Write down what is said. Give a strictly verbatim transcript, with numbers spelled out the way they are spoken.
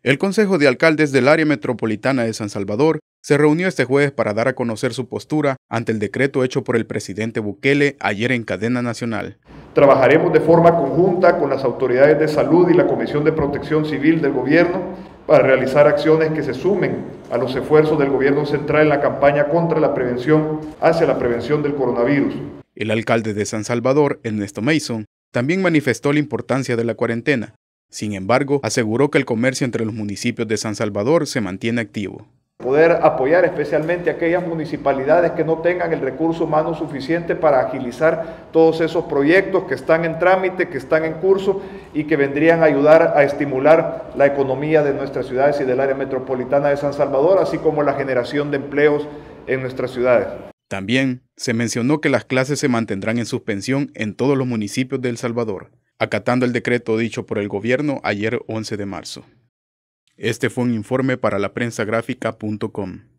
El Consejo de Alcaldes del Área Metropolitana de San Salvador se reunió este jueves para dar a conocer su postura ante el decreto hecho por el presidente Bukele ayer en cadena nacional. Trabajaremos de forma conjunta con las autoridades de salud y la Comisión de Protección Civil del Gobierno para realizar acciones que se sumen a los esfuerzos del Gobierno central en la campaña contra la prevención hacia la prevención del coronavirus. El alcalde de San Salvador, Ernesto Mason, también manifestó la importancia de la cuarentena. Sin embargo, aseguró que el comercio entre los municipios de San Salvador se mantiene activo. Poder apoyar especialmente a aquellas municipalidades que no tengan el recurso humano suficiente para agilizar todos esos proyectos que están en trámite, que están en curso y que vendrían a ayudar a estimular la economía de nuestras ciudades y del área metropolitana de San Salvador, así como la generación de empleos en nuestras ciudades. También se mencionó que las clases se mantendrán en suspensión en todos los municipios de El Salvador, acatando el decreto dicho por el gobierno ayer once de marzo. Este fue un informe para la prensa gráfica punto com.